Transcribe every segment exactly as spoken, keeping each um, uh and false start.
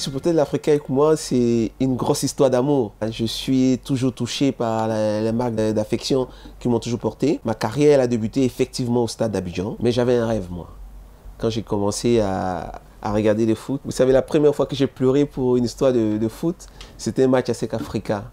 supporter de l'Africa avec moi, c'est une grosse histoire d'amour. Je suis toujours touché par les marques d'affection qui m'ont toujours porté. Ma carrière elle a débuté effectivement au stade d'Abidjan, mais j'avais un rêve, moi. Quand j'ai commencé à, à regarder le foot, vous savez, la première fois que j'ai pleuré pour une histoire de, de foot, c'était un match à Sec Africa.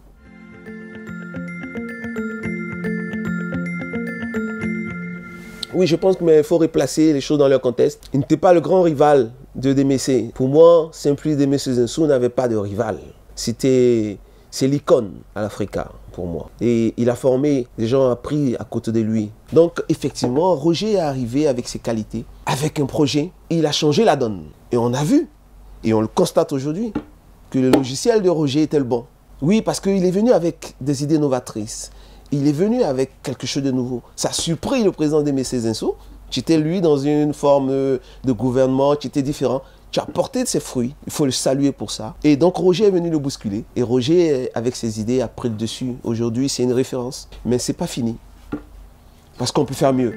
Oui, je pense qu'il faut replacer les choses dans leur contexte. Il n'était pas le grand rival de Démessé. Pour moi, Simplice Démessé Zinsou n'avait pas de rival. C'était, c'est l'icône à l'Africa pour moi. Et il a formé, des gens appris à côté de lui. Donc, effectivement, Roger est arrivé avec ses qualités, avec un projet. Il a changé la donne. Et on a vu, et on le constate aujourd'hui, que le logiciel de Roger était le bon. Oui, parce qu'il est venu avec des idées novatrices. Il est venu avec quelque chose de nouveau. Ça a surpris le président Démessé Zinsou. Tu étais, lui, dans une forme de gouvernement, tu étais différent. Tu as porté de ses fruits. Il faut le saluer pour ça. Et donc, Roger est venu le bousculer. Et Roger, avec ses idées, a pris le dessus. Aujourd'hui, c'est une référence. Mais ce n'est pas fini. Parce qu'on peut faire mieux.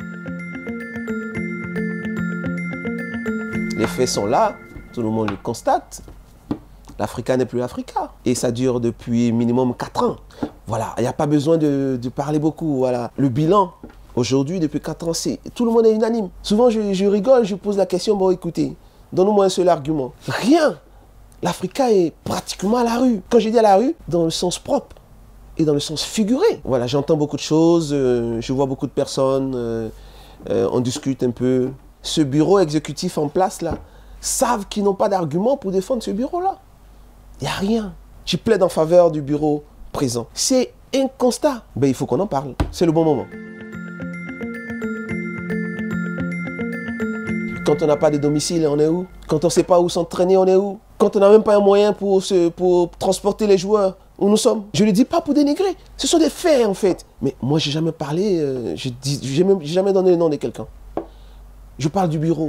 Les faits sont là. Tout le monde le constate. L'Africa n'est plus Africa. Et ça dure depuis minimum quatre ans. Voilà, il n'y a pas besoin de, de parler beaucoup. Voilà. Le bilan, aujourd'hui, depuis quatre ans, c'est tout le monde est unanime. Souvent, je, je rigole, je pose la question, bon, écoutez, donne-moi un seul argument. Rien. L'Africa est pratiquement à la rue. Quand je dis à la rue, dans le sens propre et dans le sens figuré. Voilà, j'entends beaucoup de choses, euh, je vois beaucoup de personnes, euh, euh, on discute un peu. Ce bureau exécutif en place, là, savent qu'ils n'ont pas d'argument pour défendre ce bureau-là. Il n'y a rien. Tu plaides en faveur du bureau présent. C'est un constat. Ben, il faut qu'on en parle. C'est le bon moment. Quand on n'a pas de domicile, on est où? Quand on ne sait pas où s'entraîner, on est où? Quand on n'a même pas un moyen pour, se, pour transporter les joueurs, où nous sommes? Je ne le dis pas pour dénigrer. Ce sont des faits, en fait. Mais moi, je n'ai jamais parlé, euh, je n'ai jamais donné le nom de quelqu'un. Je parle du bureau.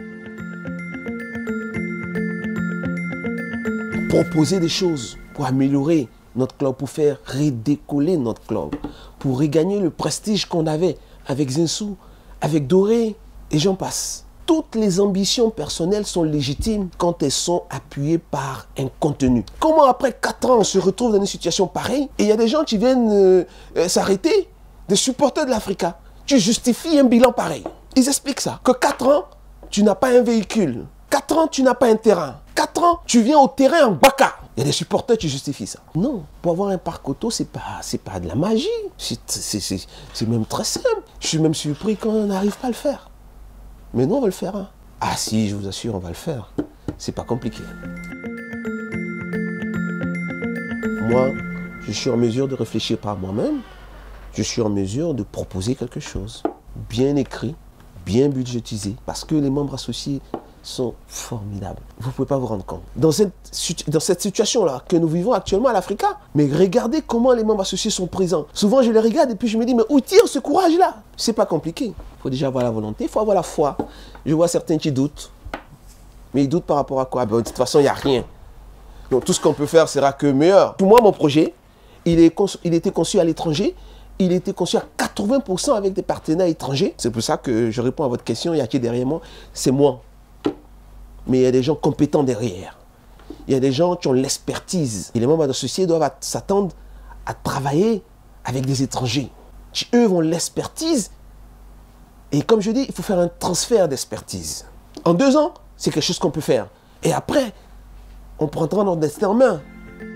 Proposer des choses pour améliorer notre club, pour faire redécoller notre club, pour regagner le prestige qu'on avait avec Zinsou, avec Doré, et j'en passe. Toutes les ambitions personnelles sont légitimes quand elles sont appuyées par un contenu. Comment après quatre ans on se retrouve dans une situation pareille et il y a des gens qui viennent euh, euh, s'arrêter, des supporters de l'Africa. Tu justifies un bilan pareil. Ils expliquent ça, que quatre ans, tu n'as pas un véhicule. quatre ans, tu n'as pas un terrain. quatre ans, tu viens au terrain en baka. Il y a des supporters qui justifient ça. Non, pour avoir un parc auto, ce n'est pas, pas de la magie. C'est même très simple. Je suis même surpris quand on n'arrive pas à le faire. Mais nous, on va le faire. Hein. Ah si, je vous assure, on va le faire. C'est pas compliqué. Moi, je suis en mesure de réfléchir par moi-même. Je suis en mesure de proposer quelque chose. Bien écrit, bien budgétisé. Parce que les membres associés sont formidables. Vous ne pouvez pas vous rendre compte. Dans cette, dans cette situation-là que nous vivons actuellement à l'Africa, mais regardez comment les membres associés sont présents. Souvent, je les regarde et puis je me dis, mais où tire ce courage-là? C'est pas compliqué. Il faut déjà avoir la volonté, il faut avoir la foi. Je vois certains qui doutent. Mais ils doutent par rapport à quoi? Ben, de toute façon, il n'y a rien. Donc, tout ce qu'on peut faire sera que meilleur. Pour moi, mon projet, il, est conçu, il était conçu à l'étranger. Il était conçu à quatre-vingts pour cent avec des partenaires étrangers. C'est pour ça que je réponds à votre question. Il y a qui derrière moi? C'est moi. Mais il y a des gens compétents derrière. Il y a des gens qui ont l'expertise. Et les membres associés doivent s'attendre à travailler avec des étrangers. Qui, eux, ont l'expertise. Et comme je dis, il faut faire un transfert d'expertise. En deux ans, c'est quelque chose qu'on peut faire. Et après, on prendra notre destin en main.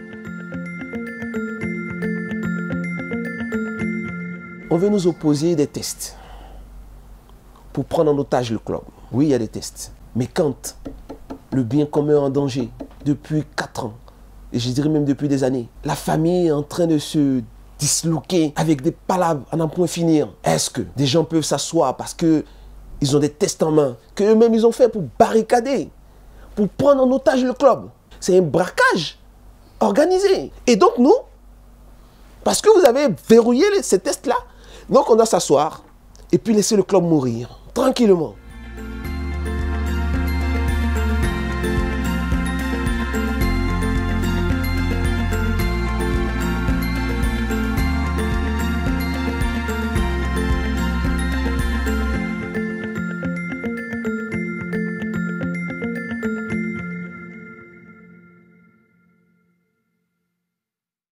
On veut nous opposer des tests pour prendre en otage le club. Oui, il y a des tests. Mais quand le bien commun est en danger, depuis quatre ans, et je dirais même depuis des années, la famille est en train de se disloquer avec des palabres à n'en point finir. Est-ce que des gens peuvent s'asseoir parce qu'ils ont des tests en main, qu'eux-mêmes ils ont fait pour barricader, pour prendre en otage le club? C'est un braquage organisé. Et donc nous, parce que vous avez verrouillé ces tests-là, donc on doit s'asseoir et puis laisser le club mourir tranquillement.